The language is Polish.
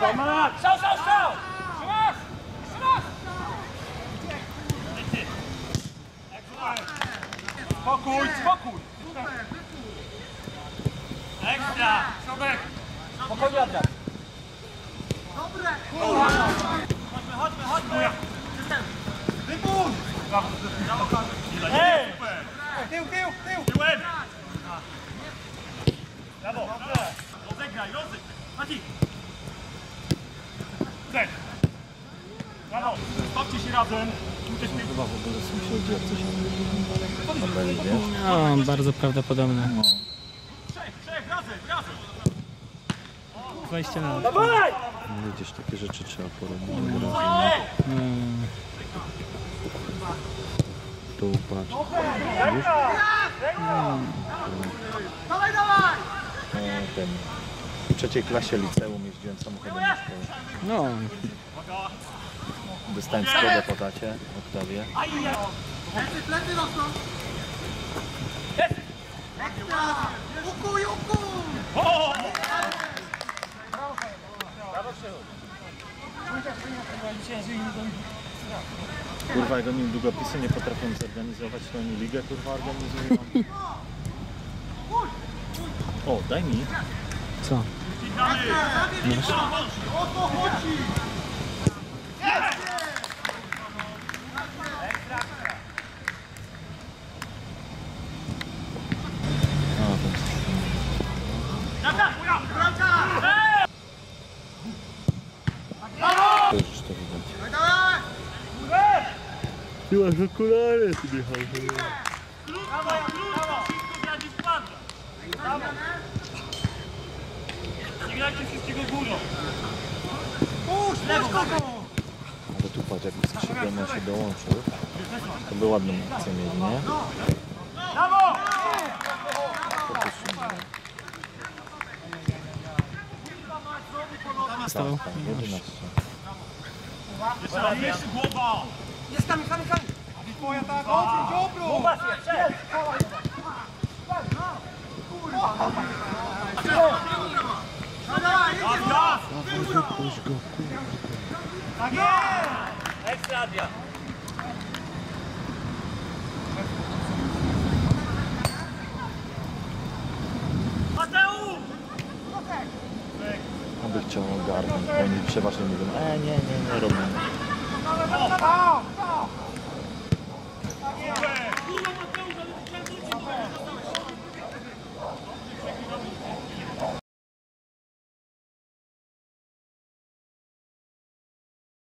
Strzał! Spokój! Ekstra! Środek! Spokojnie, Adrian! Dobre! Chodźmy! Wypuść! Ej! Tył! Tyłem! Brawo! Rozegraj! Mati! Cel! Brawo! Stawcie się razem! Chyba w ogóle sąsiedzi jak coś tam wiesz? No, bardzo prawdopodobne. No. Trzech, razem! 20 na Dawaj! Widzisz, takie rzeczy trzeba porobić. Tu patrz. Widzisz? Dawaj! Ten. W trzeciej klasie liceum jeździłem samochodem do szkoły. No, Dostałem Skodę po tacie, Oktawię. Plecy rosną! Juku! Kurwa, jak oni długopisy nie potrafią zorganizować, to oni ligę kurwa organizują. O, daj mi. co? O to chodzi! To już to widać. Ty masz okulary, ty Michał. Nie grajcie wszystkiego górą! Ale tu patrz, jak skrzydłem się dołączył. To by ładną akcję mieli, nie? Brawo! Stało? Tak, 11. Jeszcze raz, jeszcze głowa! Jest kami! Twoja tak, dobra! Głowa się, przed! Wypuść go, Tak jest! Ekstra, Adrian! Mateusz! On by chciał ogarnąć, bo oni przeważnie mówią, nie robimy. O!